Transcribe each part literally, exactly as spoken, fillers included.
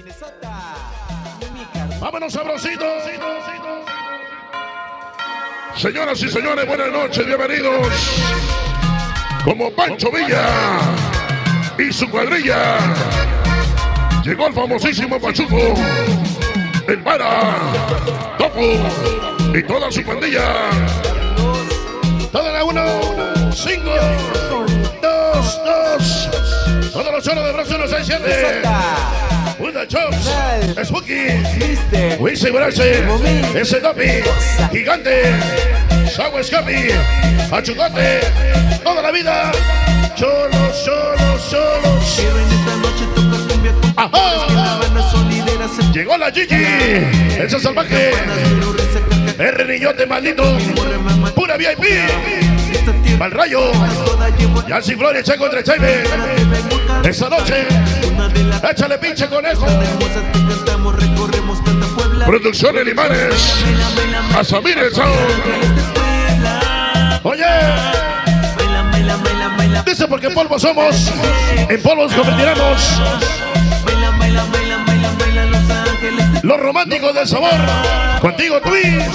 Vámonos, sabrosito. Señoras y señores, buenas noches, bienvenidos. Como Pancho Villa y su cuadrilla, llegó el famosísimo Pachuco, el Vara, Topo y toda su pandilla. Toda la uno, cinco, dos, dos. Todos los choros de bronce, uno, seis, siete. Una Chops, Spooky, Wisi Brace, ese Dopi, Gigante, Sago Escapi, Achugote, toda la vida. Cholos, cholos, cholos. ¡Ajá! Llegó la Gigi, ese salvaje, R Niñote maldito, pura V I P, Mal Rayo, Yancy Flores, Che contra Chaime. Esta noche, échale pinche conejo. Producciones Limanes, a Samir el Sound. Oye, dice porque polvo somos, en polvo nos convertiremos. Los románticos del sabor, contigo Twist.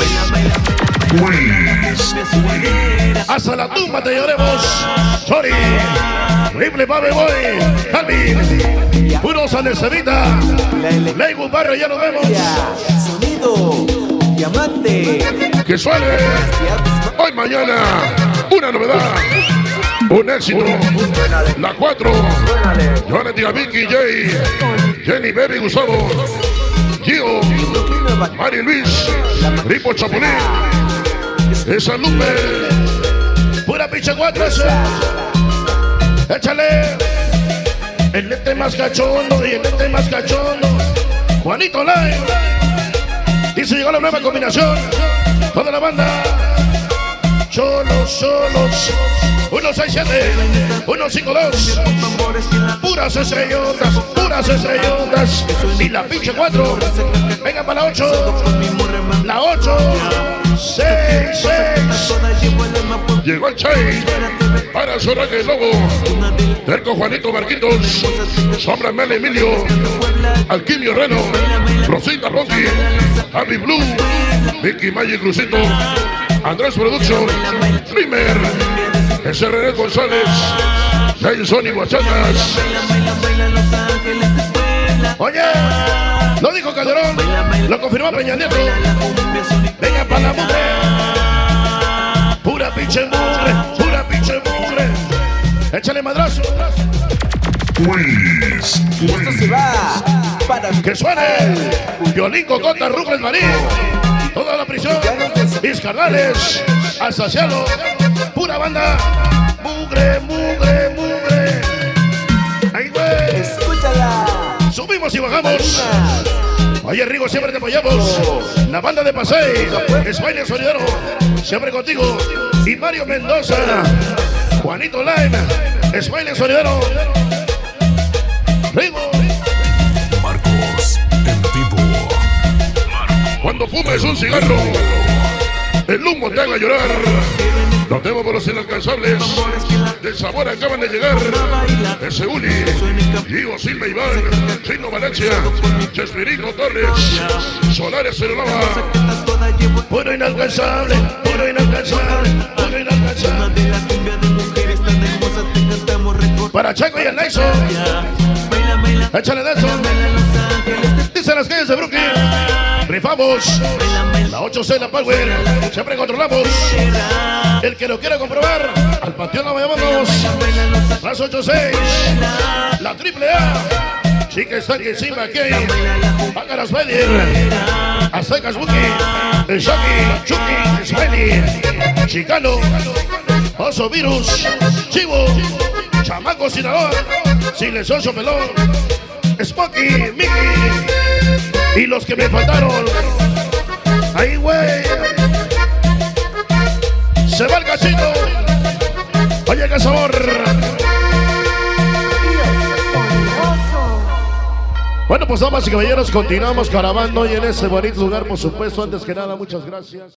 Hasta la tumba te lloremos. Sorry, Rifle Baby Boy, Calvin, puro Sanecevita, Leywood Barrio, ya nos vemos. Sonido, diamante. Que suene hoy, mañana, una novedad, un éxito. La cuatro, Jonathan Vicky, Jay, Jenny Baby Gustavo, Gio, Mari Luis, Ripo Chapulín, esa Lupe, pura pinche cuatro. Échale el lente más cachondo y el lente más cachondo, Juanito Live. Y se llegó la nueva combinación, toda la banda. Cholos, cholos, uno seis siete, uno cinco dos, puras estrellotas, puras estrellotas. Y la pinche cuatro, venga para la ocho, la ocho, seis, seis. Llegó el Chay, para Zorraque el Lobo, Terco Juanito Marquitos, Sombra Mel Emilio, Alquimio Reno, Rosita Ronqui, Javi Blue, Vicky Magic Crucito, Andrés Production, Primer, ese René González, Jason y Guachatas. Oye, lo dijo Calderón, lo confirmó Peña Nieto. Venga para la mugre, pura pinche mugre, pura pinche mugre. Échale madrazo. Y esto se va para que suene Violín, Cocota, Rufles Marín, toda la prisión, mis carnales, hasta cielo, pura banda, mugre, mugre, mugre. Ahí güey, escúchala. Subimos y bajamos. Oye Rigo, siempre te apoyamos. La banda de Pasey, Smiley Solidero, siempre contigo. Y Mario Mendoza, Juanito Live, Smiley Solidero. Rigo, Marcos en vivo. Cuando fumes un cigarro, el humo te haga llorar. Lo tengo por los inalcanzables. Del sabor acaban de llegar. Ese Uli, Gio Silva Iván, Chino Valencia, Chespirito Torres, Solares Ceronova. Puro inalcanzable, puro inalcanzable, puro inalcanzable. Para Chaco y el Nexo, échale de eso. Dicen las calles de Brooklyn, rifamos la ocho C, la Power, siempre controlamos. El que lo quiera comprobar, al panteón la vayamos. Las ocho seis, la triple A, Chica está aquí encima, aquí. Págaras Medir, Aztecas Buki, el Shoki, Chucky, Smiley, Chicano, Oso Virus, Chivo, Chamaco Sinaloa, Silencioso Pelón, Spooky, Mickey y los que me faltaron. Ahí güey, se va el cachito. Oye qué sabor. Bueno, pues damas y caballeros, continuamos grabando hoy en ese bonito lugar, por supuesto. Antes que nada, muchas gracias.